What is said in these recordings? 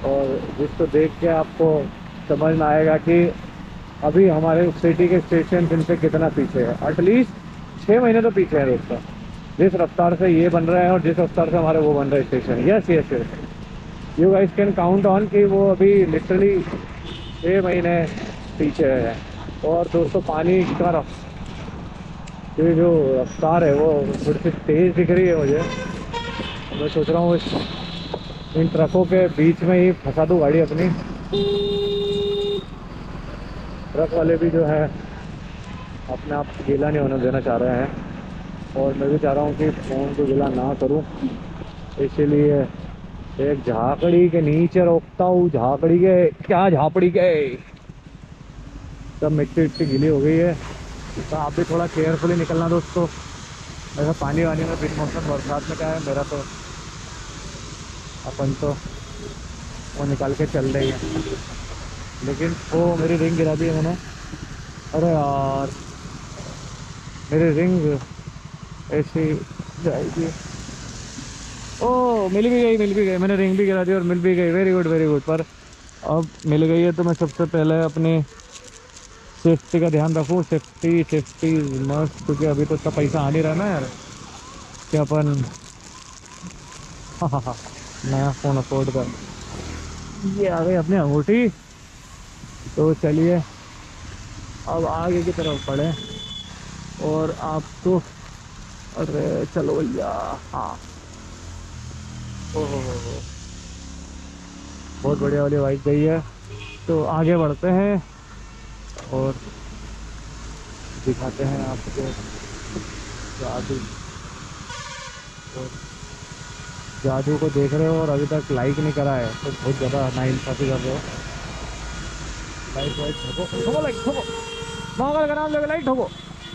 और जिसको देख के आपको समझ में आएगा कि अभी हमारे सिटी के स्टेशन इनसे कितना पीछे है। एटलीस्ट 6 महीने तो पीछे है दोस्तों, जिस रफ्तार से ये बन रहे हैं और जिस रफ्तार से हमारे वो बन रहे station. Yes yes yes, you guys can count on कि वो अभी लिटरली 6 महीने पीछे है। और दोस्तों पानी का ये जो रफ्तार है वो थोड़ी सी तेज़ दिख रही है मुझे। मैं सोच रहा हूँ इन ट्रकों के बीच में ही फंसा दूँ गाड़ी अपनी। ट्रक वाले भी जो है अपने आप गीला नहीं होने देना चाह रहे हैं, और मैं भी चाह रहा हूँ कि फ़ोन को गीला ना करूँ, इसीलिए एक झाकड़ी के नीचे रोकता हूँ। झाकड़ी के क्या, झापड़ी के सब मिट्टी विट्टी गीली हो गई है, तो आप भी थोड़ा केयरफुली निकलना दोस्तों। ऐसा पानी वानी में बिन मौसम बरसात में क्या है, मेरा तो अपन तो वो निकाल के चल देंगे। लेकिन वो मेरी रिंग गिरा दी है मैंने। अरे यार मेरी रिंग ऐसी जाएगी। ओ मिल भी गई, मिल भी गई, मैंने रिंग भी गिरा दी और मिल भी गई। Very good very good. पर अब मिल गई है तो मैं सबसे पहले अपनी सेफ्टी का ध्यान रखूँ। सेफ्टी सेफ्टी मस्त, क्योंकि अभी तो इतना पैसा आ नहीं रहा ना यार कि अपन हाँ हाँ हाँ नया फ़ोन अफोर्ड कर। ये आ गई अपनी अंगूठी। तो चलिए अब आगे की तरफ बढ़े और आपको, अरे चलो भैया। हाँ ओहो हो, बहुत बढ़िया वाली बाइक गई है। तो आगे बढ़ते हैं और दिखाते हैं आपको जादू। और जादू को देख रहे हो और अभी तक लाइक नहीं करा है तो बहुत ज़्यादा नाइंसाफ़ी कर रहे हो। लाइक वाइक ठोको ठोको, लाइक ठोको, महाकाल का नाम लेके लाइक ठोको।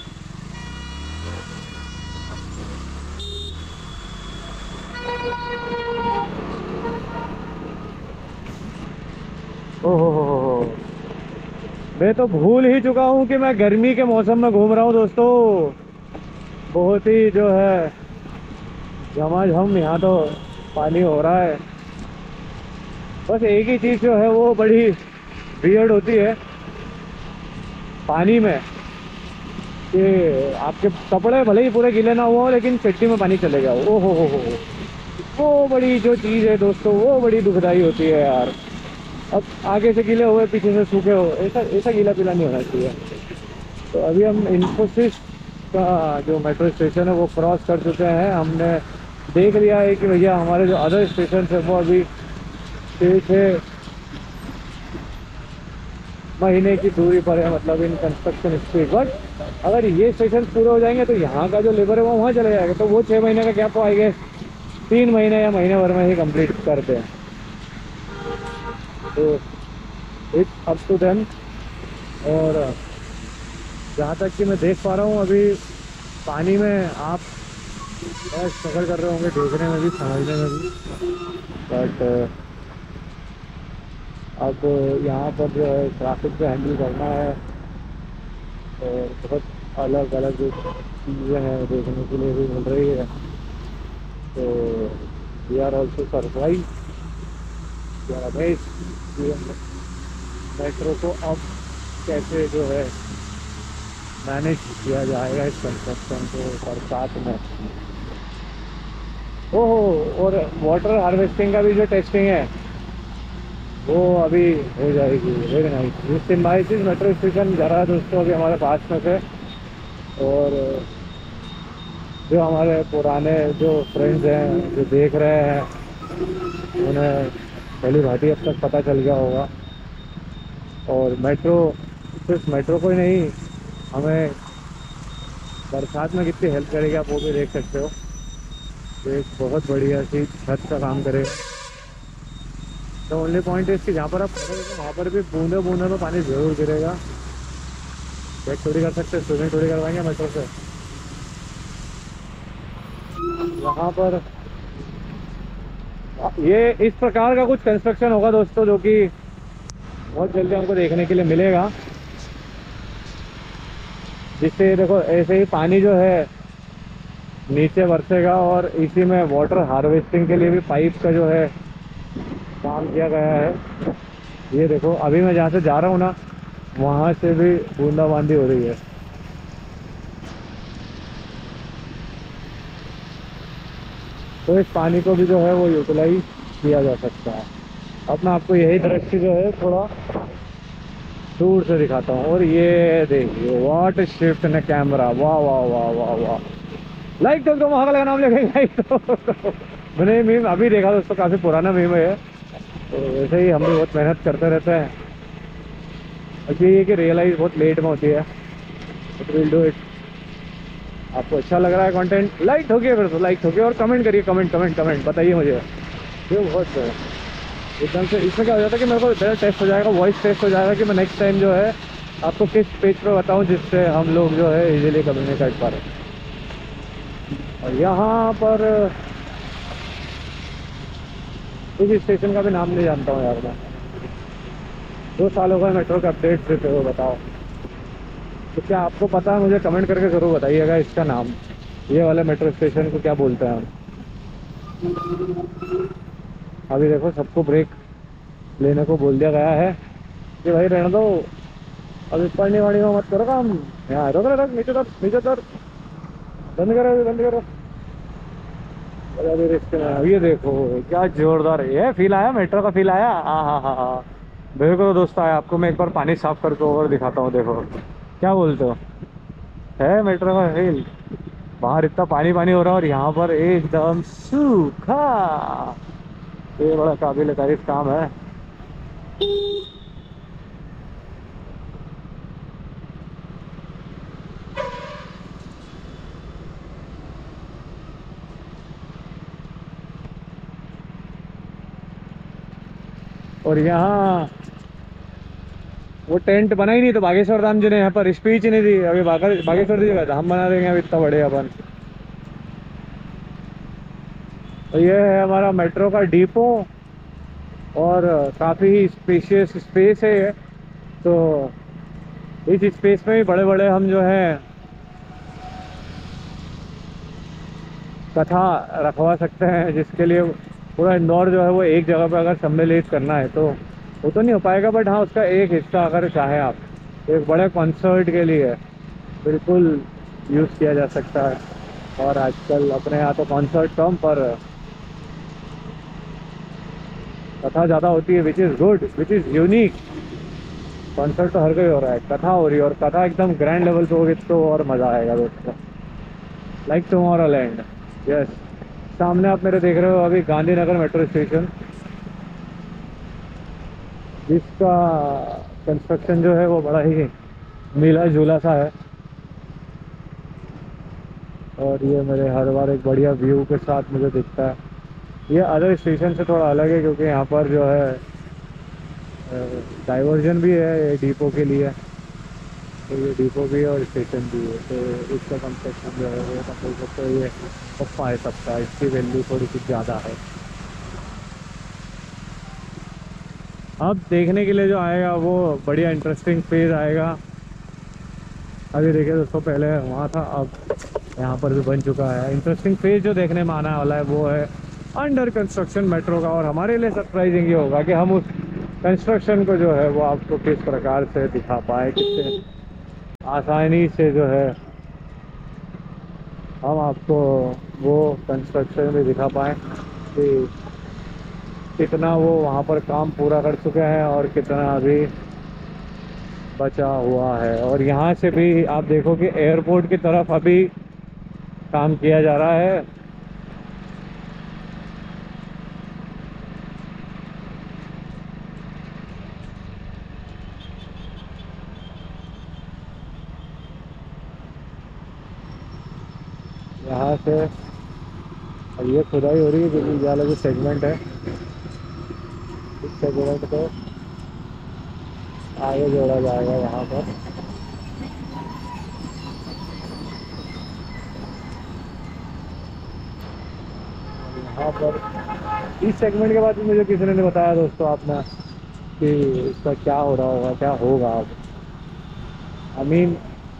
ओहो हो, मैं तो भूल ही चुका हूँ कि मैं गर्मी के मौसम में घूम रहा हूँ दोस्तों। बहुत ही जो है झमाझम यहाँ तो पानी हो रहा है। बस एक ही चीज़ जो है वो बड़ी वियर्ड होती है पानी में, कि आपके कपड़े भले ही पूरे गीले ना हुआ लेकिन चड्डी में पानी चलेगा। ओ हो, वो बड़ी जो चीज़ है दोस्तों वो बड़ी दुखदाई होती है यार। अब आगे से गीले हुए पीछे से सूखे हो, ऐसा ऐसा गीला पीला नहीं होना चाहिए। तो अभी हम इन्फोसिस का जो मेट्रो स्टेशन है वो क्रॉस कर चुके हैं। हमने देख लिया है कि भैया हमारे जो अदर स्टेशन है वो अभी 6 महीने की दूरी पर है, मतलब इन कंस्ट्रक्शन स्पीड। बट अगर ये स्टेशन पूरे हो जाएंगे तो यहाँ का जो लेबर है वो वहाँ चले जाएगा, तो वो 6 महीने का गैप आएगा 3 महीने या महीने भर में ही कंप्लीट करते हैं। तो इट्स अप टू देम। और जहाँ तक कि मैं देख पा रहा हूँ अभी पानी में आप स्ट्रगल कर रहे होंगे देखने में भी समझने में भी। बट अब यहाँ पर जो है ट्रैफिक को हैंडल करना है और बहुत अलग अलग चीज़ें हैं देखने के लिए भी मिल रही है। तो we are also surprise, we are amazed metro को अब कैसे जो है मैनेज किया जाएगा इस कंस्ट्रक्शन को बरसात में। ओहो, और वाटर हार्वेस्टिंग का भी जो टेस्टिंग है वो अभी हो जाएगी। Very nice. ये सिम्बाइसिस मेट्रो स्टेशन जा रहा है दोस्तों अभी हमारे पास में से। और जो हमारे पुराने जो फ्रेंड्स हैं जो देख रहे हैं उन्हें पहली भांति अब तक पता चल गया होगा। और मेट्रो सिर्फ मेट्रो को ही नहीं, हमें बरसात में कितनी हेल्प करेगी आप वो भी देख सकते हो। तो एक बहुत बढ़िया सी छत का काम करेगा। तो ओनली पॉइंट है इसकी, जहाँ पर आप खड़े हो वहाँ पर भी बूंदे बूंदे में पानी जरूर गिरेगा। चेक थोड़ी कर सकते, स्विमिंग थोड़ी करवाएंगे मेट्रो से। यहाँ पर ये इस प्रकार का कुछ कंस्ट्रक्शन होगा दोस्तों जो कि बहुत जल्दी हमको देखने के लिए मिलेगा, जिससे देखो ऐसे ही पानी जो है नीचे बरसेगा और इसी में वाटर हार्वेस्टिंग के लिए भी पाइप का जो है काम किया गया है। ये देखो अभी मैं जहाँ से जा रहा हूँ ना, वहाँ से भी बूंदाबांदी हो रही है। तो इस पानी को भी जो है वो यूटिलाइज किया जा सकता है। अब मैं आपको यही दृश्य जो है थोड़ा दूर से दिखाता हूँ। और ये देखिए व्हाट शिफ्ट इन कैमरा, वाह वाह वाह वाह वाह। लाइक तो महाकाल का नाम लेके लाइक तो मैंने मीम अभी देखा दोस्तों, काफ़ी पुराना मीम है। तो वैसे ही हम भी बहुत मेहनत करते रहते हैं। अब ये कि रियलाइज बहुत लेट में होती है, बट विल डू इट। आपको अच्छा लग रहा है कंटेंट, लाइक ठोकिए, फिर तो लाइक ठोकिए और कमेंट करिए, कमेंट कमेंट कमेंट बताइए मुझे। ये बहुत एकदम से इसमें क्या हो जाता है कि मेरे को बेटर टेस्ट हो जाएगा, वॉइस टेस्ट हो जाएगा कि मैं नेक्स्ट टाइम जो है आपको किस पेज पे बताऊं जिससे हम लोग जो है इजीली कम्युनिकेट कर। और यहाँ पर इस स्टेशन का भी नाम नहीं जानता हूँ यार मैं। 2 साल हो गए मेट्रो के अपडेट देते हुए, बताओ। तो क्या आपको पता है? मुझे कमेंट करके ज़रूर बताइएगा इसका नाम, ये वाले मेट्रो स्टेशन को क्या बोलते हैं हम। अभी देखो सबको ब्रेक लेने को बोल दिया गया है कि भाई रहने दो, अभी पढ़ने वाली में मत करो काम। यहाँ रोक रख, नीचे तर, नीचे तर, बंद करो बंद करो। अरे अभी रिस्क में है। ये देखो क्या जोरदार है, ये फील आया, मेट्रो का फील आया। हाँ। देखो दोस्तों आया आपको मैं एक बार पानी साफ करके और दिखाता हूँ, देखो क्या बोलते हो, है मेट्रो का फील। बाहर इतना पानी पानी हो रहा है और यहाँ पर एकदम सूखा। ये बड़ा काबिल तारीफ काम है। और यहाँ वो टेंट बना ही नहीं तो बागेश्वर धाम जी ने यहाँ पर स्पीच ही नहीं दी। अभी बागेश्वर जी का धाम बना देंगे अभी इतना बड़े अपन। तो ये है हमारा मेट्रो का डिपो और काफ़ी स्पेशियस स्पेस है ये। तो इस स्पेस में ही बड़े बड़े हम जो है कथा रखवा सकते हैं, जिसके लिए पूरा इंदौर जो है वो एक जगह पर अगर सम्मिलित करना है तो वो तो नहीं हो पाएगा, बट हाँ उसका एक हिस्सा अगर चाहे आप एक बड़े कॉन्सर्ट के लिए बिल्कुल यूज़ किया जा सकता है। और आजकल अपने यहाँ तो कॉन्सर्ट कम पर कथा ज़्यादा होती है, which is good, which is unique. Concert तो हर कोई हो रहा है, कथा हो रही है और कथा एकदम ग्रैंड लेवल पे होगी तो और मज़ा आएगा दोस्तों। Like Tomorrowland, yes. सामने आप मेरे देख रहे हो अभी गांधीनगर मेट्रो स्टेशन, जिसका कंस्ट्रक्शन जो है वो बड़ा ही मिला जुला सा है। और ये मेरे हर बार एक बढ़िया व्यू के साथ मुझे दिखता है। ये अदर स्टेशन से थोड़ा अलग है क्योंकि यहाँ पर जो है डाइवर्जन भी है ये डिपो के लिए। तो ये डिपो भी है और स्टेशन भी है, तो इसका कंस्ट्रक्शन जो है वो मतलब सकते ये पप्पा है सबका, इसकी वैल्यू थोड़ी सी ज़्यादा है। अब देखने के लिए जो आएगा वो बढ़िया इंटरेस्टिंग फेज आएगा। अभी देखिए दोस्तों पहले वहाँ था, अब यहाँ पर भी बन चुका है। इंटरेस्टिंग फेज जो देखने में आने वाला है वो है अंडर कंस्ट्रक्शन मेट्रो का। और हमारे लिए सरप्राइजिंग ये होगा कि हम उस कंस्ट्रक्शन को जो है वो आपको किस प्रकार से दिखा पाए, कितने आसानी से जो है हम आपको वो कंस्ट्रक्शन भी दिखा पाएँ कि कितना वो वहाँ पर काम पूरा कर चुके हैं और कितना अभी बचा हुआ है। और यहाँ से भी आप देखो कि एयरपोर्ट की तरफ अभी काम किया जा रहा है। यहाँ से अब ये खुदाई हो रही है क्योंकि ये वाला जो सेगमेंट है इस सेगमेंट को आगे जोड़ा जाएगा यहाँ पर। यहाँ पर इस सेगमेंट के बाद भी मुझे किसी ने नहीं बताया दोस्तों आपने कि इसका क्या हो रहा होगा, क्या होगा। अब आई मीन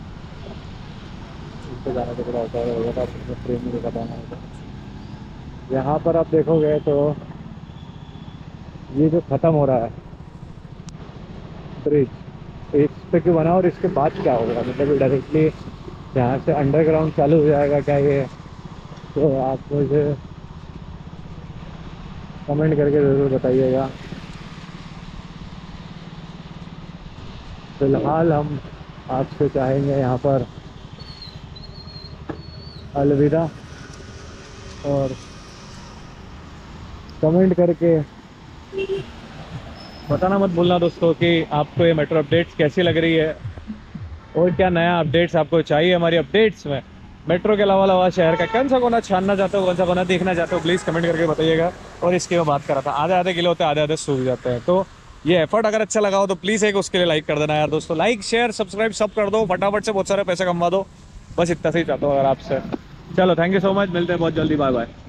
इसको जाने के बाद होगा तो आपको ट्रेन में बताना होगा। यहाँ पर आप देखोगे तो ये जो ख़त्म हो रहा है ब्रिज, इस पे क्यों बना और इसके बाद क्या होगा, मतलब ये डायरेक्टली यहाँ से अंडरग्राउंड चालू हो जाएगा क्या ये? तो आप मुझे कमेंट करके ज़रूर बताइएगा। फिलहाल हम आपसे चाहेंगे यहाँ पर अलविदा, और कमेंट करके बताना मत भूलना दोस्तों कि आपको ये मेट्रो अपडेट्स कैसी लग रही है, और क्या नया अपडेट्स आपको चाहिए हमारी अपडेट्स में। मेट्रो के अलावा शहर का कौन सा कोना छानना चाहते हो, कौन सा कोना देखना चाहते हो, प्लीज़ कमेंट करके बताइएगा। और इसकी मैं बात कर रहा था, आधे आधे किलो होते हैं, आधे आधे सूख जाते हैं। तो ये एफर्ट अगर अच्छा लगा हो तो प्लीज़ एक उसके लिए लाइक कर देना यार दोस्तों। लाइक शेयर सब्सक्राइब सब कर दो फटाफट से, बहुत सारे पैसे कमा दो। बस इतना से ही चाहता हूँ अगर आपसे। चलो थैंक यू सो मच, मिलते हैं बहुत जल्दी, बाय बाय।